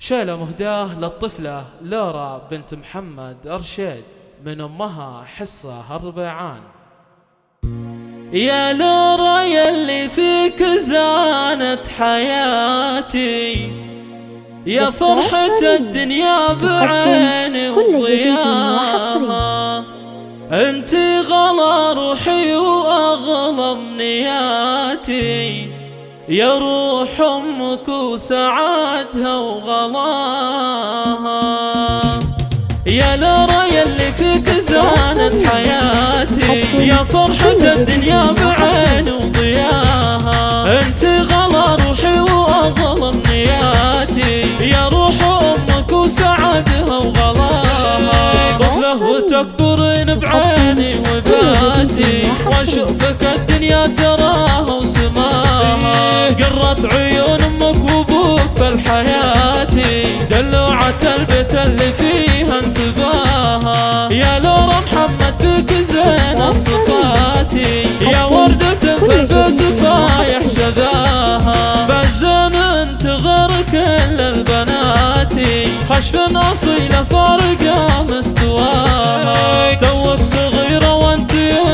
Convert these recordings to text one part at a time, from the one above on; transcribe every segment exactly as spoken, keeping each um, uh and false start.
شيلة مهداه للطفلة لورا بنت محمد أرشيد من أمها حصة الربيعان. يا لورا يلي فيك زانت حياتي، يا فرحة الدنيا بعيني وضياها، انتي غلا روحي واغلى امنياتي، يا روح امك وسعادها وغلاها. يا لورا يلي فيك زانت حياتي، يا فرحة الدنيا بعين وضياها، انتي غلا روحي واغلى امنياتي، يا روح امك وسعادها وغلاها. طفلة وتكبرين بعيني وذاتي، واشوفك الدنيا تراها وسماها، قرت عيون امك وابوك في الحياة، دلوعة البيت اللي فيها انتباها. يا لورا محمد فيك زين الصفات، يا وردة في البيت فايح شذاها، بالزمن تغير كل البنات، خشف اصيلة فارقة مستواها، توك صغيرة وانت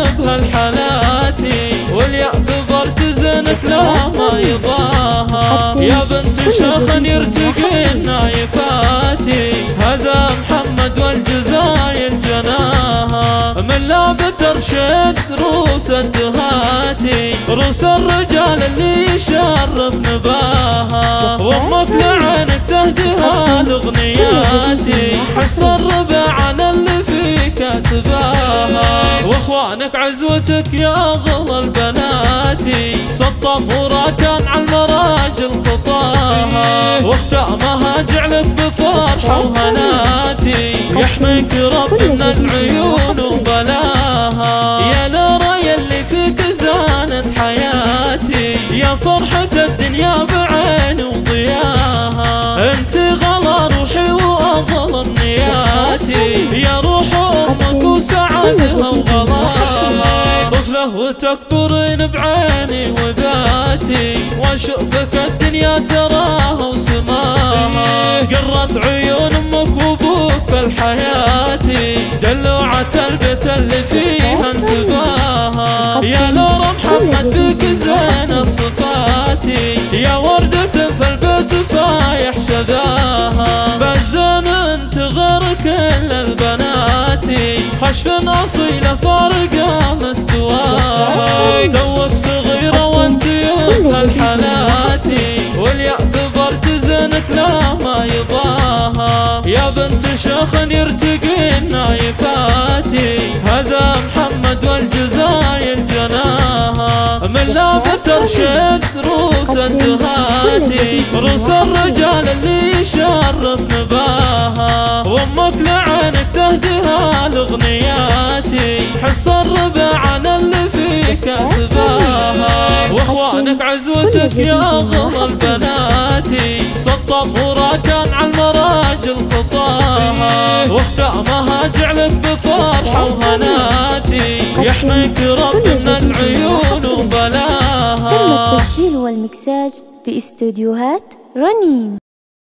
بهالحالات، واليا كبرت زينك لا ما يضاها. يا بنت شيخ يرتقي النايفاتي، هذا محمد والجزاير جناها، من لابد ارشد روس الدهاتي، روس الرجال اللي يشرف نباها، وامك لعينك تهديها لاغنياتي، حس الربع على اللي فيك كاتباها، واخوانك عزوتك يا اغلى البنات، سطم وراكان على المراجل خطاها، واختامها جعلك بفرحة وهناتي، يحميك رب من العيون وبلاها. يا لورا يلي فيك زانت حياتي، يا فرحة الدنيا بعين وضياها، انتي غلا روحي واغلى امنياتي، يا روح امك وسعادها وغلاها. طفلة وتكبرين بعيني وذاتي، واشوفك الدنيا تراها وسماها، قرت عيون امك وابوك في الحياة، دلوعة البيت اللي فيها انتباها. يا لورا محمد فيك زين الصفات، يا وردة في البيت فايح شذاها، بالزمن تغير كل البنات، خشف اصيلة فارقة مستواها، توك صغيرة وانت بهالحالات، واليا كبرت زينك لا ما يضاها. يا بنت شيخ يرتقي النايفاتي، هذا محمد والجزاير جناها، من لابد ارشد روس الدهاتي، روس الرجال اللي يشرف نباها، وامك لعينك تهديها لاغنياتي، حس الربع على اللي فيك كاتباها، واخوانك عزوتك يا اغلى البنات، سطم وراكان على المراجل خطاها، واختامها جعلك بفرحة وهناتي، يحميك رب من العيون وبلاها. تم التسجيل والمكساج باستوديوهات رنين.